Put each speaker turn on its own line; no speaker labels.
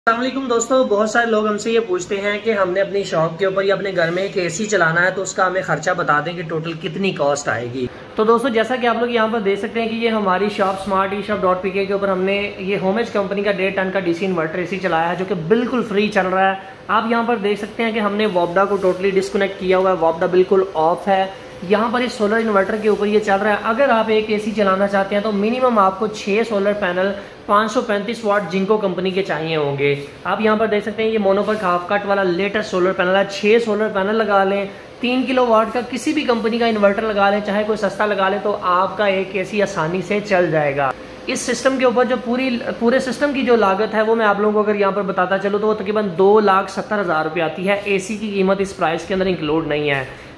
अस्सलामुअलैकुम दोस्तों, बहुत सारे लोग हमसे ये पूछते हैं कि हमने अपनी शॉप के ऊपर या अपने घर में एक एसी चलाना है तो उसका हमें खर्चा बता दें कि टोटल कितनी कॉस्ट आएगी। तो दोस्तों, जैसा कि आप लोग यहाँ पर देख सकते हैं कि ये हमारी shop smart e shop .pk के ऊपर हमने ये होमेज कंपनी का 1.5 टन का डीसी इन्वर्टर एसी चलाया है जो कि बिल्कुल फ्री चल रहा है। आप यहाँ पर देख सकते हैं कि हमने वॉब्डा को टोटली डिस्कनेक्ट किया हुआ है, वॉब्डा बिल्कुल ऑफ है। यहाँ पर इस सोलर इन्वर्टर के ऊपर ये चल रहा है। अगर आप एक एसी चलाना चाहते हैं तो मिनिमम आपको 6 solar panel 535 watt Jinko company के चाहिए होंगे। आप यहाँ पर देख सकते हैं ये मोनोपक हाफ कट वाला लेटेस्ट सोलर पैनल है। 6 सोलर पैनल लगा लें, 3 किलोवाट का किसी भी कंपनी का इन्वर्टर लगा लें, चाहे कोई सस्ता लगा लें, तो आपका एक एसी आसानी से चल जाएगा। इस सिस्टम के ऊपर जो पूरे सिस्टम की जो लागत है वो मैं आप लोगों को अगर यहाँ पर बताता चलूँ तो वो तकरीबन 2,70,000 रुपये आती है। एसी की कीमत इस प्राइस के अंदर इंक्लूड नहीं है।